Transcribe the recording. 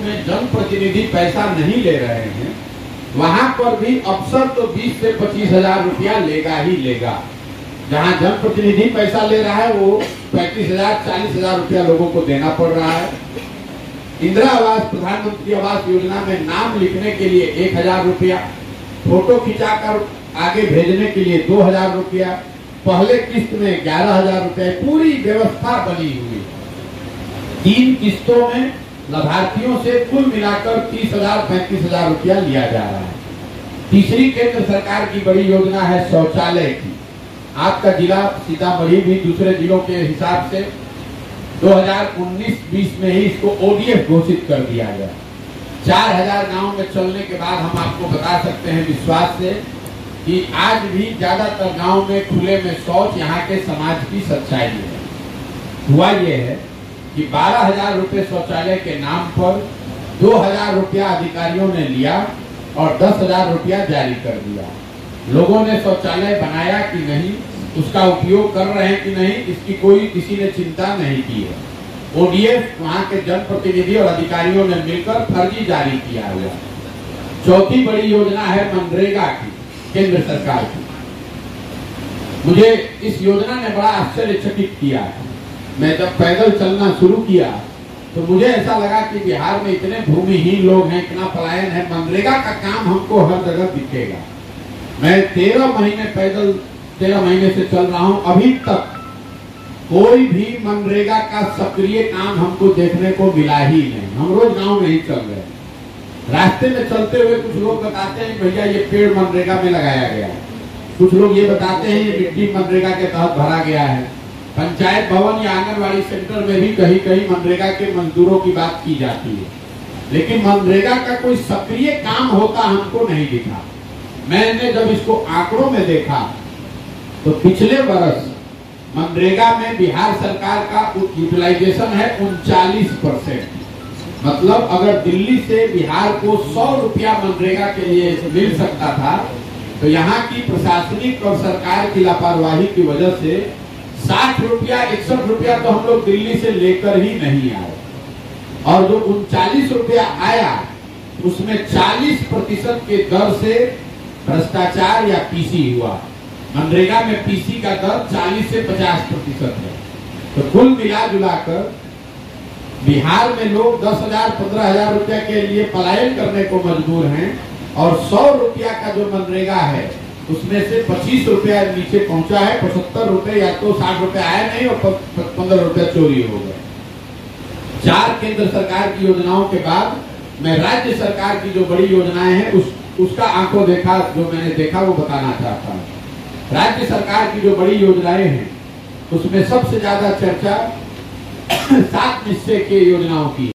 में जनप्रतिनिधि पैसा नहीं ले रहे हैं, वहां पर भी अफसर तो 20 से 25 हजार रुपया लेगा ही लेगा। जहां जनप्रतिनिधि पैसा ले रहा है वो 35,000 40,000 रुपया लोगों को देना पड़ रहा है। इंदिरा आवास, प्रधानमंत्री आवास योजना में नाम लिखने के लिए 1,000 रुपया, फोटो खिंचाकर आगे भेजने के लिए 2,000 रुपया, पहले किस्त में 11,000 रुपए, पूरी व्यवस्था बनी हुई। 3 किस्तों में लाभार्थियों से कुल मिलाकर 30,000 35,000 रुपया लिया जा रहा है। तीसरी केंद्र सरकार की बड़ी योजना है शौचालय की। आपका जिला सीतामढ़ी भी दूसरे जिलों के हिसाब से 2019-20 में ही इसको ओडीएफ घोषित कर दिया गया। 4,000 गांव में चलने के बाद हम आपको बता सकते हैं विश्वास से कि आज भी ज्यादातर गांव में खुले में शौच यहाँ के समाज की सच्चाई है। हुआ ये है कि 12,000 रुपए शौचालय के नाम पर 2,000 रुपया अधिकारियों ने लिया और 10,000 रुपया जारी कर दिया। लोगों ने शौचालय बनाया कि नहीं, उसका उपयोग कर रहे हैं कि नहीं, इसकी कोई किसी ने चिंता नहीं की है। ओडीएफ वहां के जनप्रतिनिधि और अधिकारियों ने मिलकर फर्जी जारी किया हुआ। चौथी बड़ी योजना है मनरेगा की, केंद्र सरकार की। मुझे इस योजना ने बड़ा आश्चर्यचकित किया। मैं जब पैदल चलना शुरू किया तो मुझे ऐसा लगा कि बिहार में इतने भूमिहीन लोग हैं, इतना पलायन है, मनरेगा का काम हमको हर जगह दिखेगा। मैं 13 महीने से चल रहा हूं, अभी तक कोई भी मनरेगा का सक्रिय काम हमको देखने को मिला ही नहीं। हम रोज गांव में ही चल रहे हैं, रास्ते में चलते हुए कुछ लोग बताते हैं भैया ये पेड़ मनरेगा में लगाया गया है, कुछ लोग ये बताते हैं ये मिट्टी मनरेगा के तहत भरा गया है। पंचायत भवन या आंगनबाड़ी सेंटर में भी कहीं कहीं मनरेगा के मजदूरों की बात की जाती है, लेकिन मनरेगा का कोई सक्रिय काम होता हमको नहीं दिखा। मैंने जब इसको आंकड़ों में देखा तो पिछले वर्ष मनरेगा में बिहार सरकार का यूटिलाइजेशन है 39%। मतलब अगर दिल्ली से बिहार को 100 रुपया मनरेगा के लिए मिल सकता था तो यहाँ की प्रशासनिक और सरकार की लापरवाही की वजह से 60 रुपया 61 रुपया तो हम लोग दिल्ली से लेकर ही नहीं आए। और जो 39 रुपया आया उसमें 40% के दर से भ्रष्टाचार या पीसी हुआ। मनरेगा में पीसी का दर 40 से 50% है। तो कुल मिला जुलाकर बिहार में लोग 10,000 15,000 रुपया के लिए पलायन करने को मजबूर हैं और 100 रुपया का जो मनरेगा है उसमें से 25 रुपया नीचे पहुंचा है। 75 रुपए या तो 60 रुपए आया नहीं और 15 रुपया चोरी हो गए। 4 केंद्र सरकार की योजनाओं के बाद मैं राज्य सरकार की जो बड़ी योजनाएं हैं उसका आंखों देखा जो मैंने देखा वो बताना चाहता हूँ। राज्य सरकार की जो बड़ी योजनाएं हैं उसमें सबसे ज्यादा चर्चा 7 निश्चय की योजनाओं की।